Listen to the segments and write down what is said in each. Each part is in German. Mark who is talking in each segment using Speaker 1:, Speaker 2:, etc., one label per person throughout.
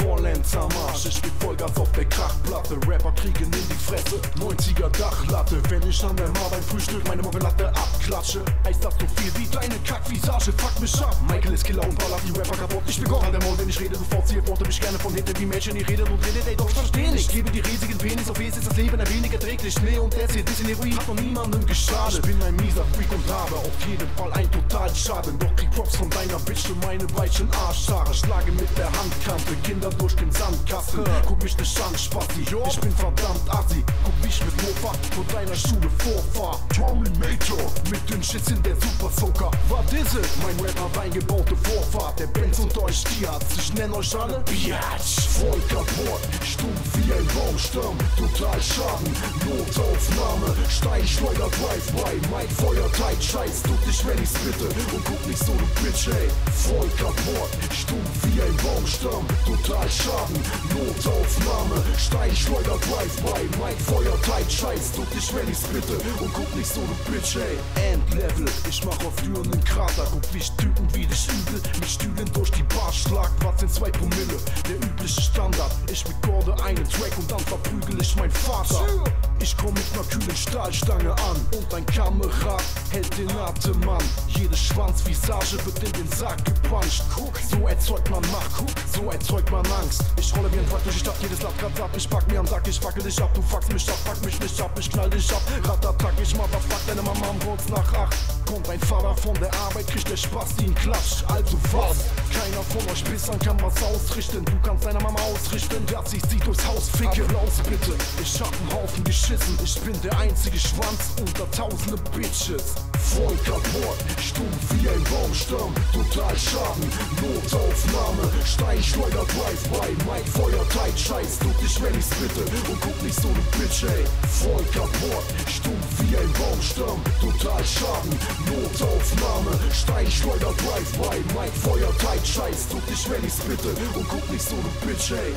Speaker 1: vollends am Arsch. Ich geb Vollgas auf der Krachplatte, Rapper kriegen in die Fresse, 90er Dachlatte. Wenn ich an der Mar beim Frühstück meine Mobbelatte abklatsche, heißt das so viel wie deine Kackvisage, fuck mich ab. Michael ist Killer und ballert die Rapper kaputt. Ich bin Gott, der Maul, wenn ich rede, sofort ziehe, worte mich gerne von hinten wie Mädchen, die redet und redet, ey, doch ich versteh nicht. Ich gebe die riesigen Penis, auf es ist das Leben ein wenig erträglich. Nee, und der zählt bisschen Heroin, hat noch niemandem geschadet. Ich bin ein mieser Freak und habe auf jeden Fall ein total Schaden. Doch krieg Props von deiner Bitch für meine weichen Arschhaare. Schlage mit der Handkante Kinder durch den Sandkasten. Guck mich nicht an, Spasti, ich bin verdammt assi. Guck wie ich mit Mofa vor deiner Schule vorfahr. Terminator mit den Schiss in der Super Soaker. Was ist es? Mein Rap hat eingebaute Vorfahrt. Der Benz und euch Tierarzt. Ich nenn euch alle Biatch. Voll kaputt, stumpf wie ein Baumstamm. Total Schaden, Notaufnahme. Steinschleuder Drive-by, Mike Feuer tight. Scheiß, tut dich, wenn ich's bitte. Und guck nicht so, du Bitch, ey. Voll kaputt, stumpf wie ein Baumstamm. Total Schaden, Notaufnahme. Steinschleuder Drive-by, Mike Feuer tight. Scheiß, tut dich, wenn ich's bitte. Und guck nicht so, du Bitch, ey. Endlevel, ich mach auf Türen einen Krater. Guck wie ich Typen wie dich übel mit Stühlen durch die Bar schlag. Was sind 2 Promille? Der übliche Standard. Ich recorde einen Track und dann verprügel ich mein Vater. Ich komm mit ner kühlen Stahlstange an und ein Kamerad hält den Atem an. Jede Schwanzvisage wird in den Sack gepuncht. So erzeugt man Macht, so erzeugt man Angst. Ich rolle wie ein Wrack durch die Stadt, jedes Latt grad ab. Ich pack mir am Sack, ich fackel dich ab. Du fuckst mich ab, fuck mich nicht ab, ich knall dich ab. Ratattack, ich motherfuck deine Mama am kurz nach 8. Kommt ein Vater von der Arbeit, kriegt der Spasti einen Klatsch. Also was? Keiner von euch Pissern kann was ausrichten. Du kannst deiner Mama ausrichten, dass ich sie durchs Haus ficke. Applaus bitte, ich hab einen Haufen geschissen. Ich bin der einzige Schwanz unter tausende Bitches. Voll kaputt, stumpf wie ein Baumstamm. Total Schaden, Notaufnahme. Steinschleuder Drive-by, Mike Feuer tight. Scheiß, tut dich, wenn ich's bitte. Und guck nicht so, du Bitch, ey. Voll kaputt, stumpf wie ein Baumstamm. Total Schaden, Notaufnahme. Steinschleuder Drive-by, Mike Feuer tight. Scheiß, tut dich, wenn ich's bitte. Und guck nicht so, du Bitch, ey.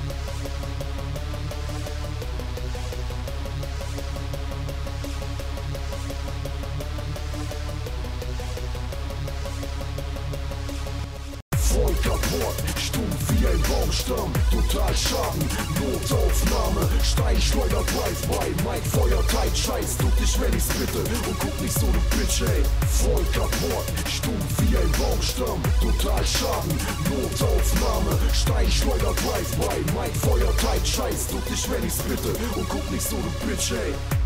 Speaker 1: Voll kaputt, stumpf wie ein Baumstamm. Total Schaden, Notaufnahme. Steinschleuder Drive-by, Mike Feuer tight. Scheiß, tut dich, wenn ich's bitte. Und guck nicht so, du Bitch, ey. Voll kaputt, stumpf wie ein Baumstamm. Total Schaden, Notaufnahme. Steinschleuder Drive-by, Mike Feuer tight. Scheiß, tut dich, wenn ich's bitte. Und guck nicht so, du Bitch, ey.